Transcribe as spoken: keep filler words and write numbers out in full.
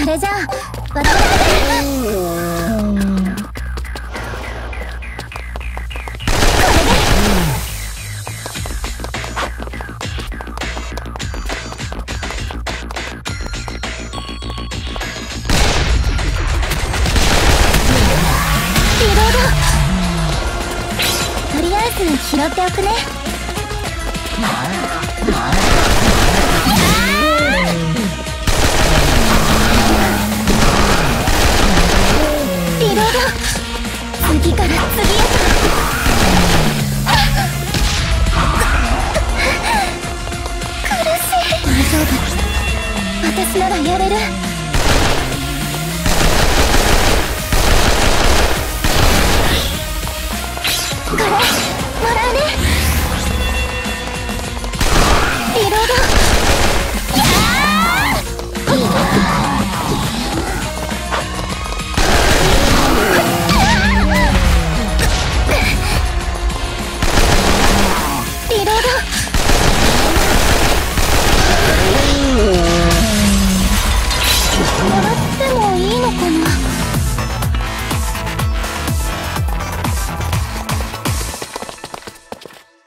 それじゃあ私とりあえず拾っておくね。リロード。次から次へと。苦しい。大丈夫、私ならやれる。これもらうね。リロード。やーリロード。もらってもいいのかな。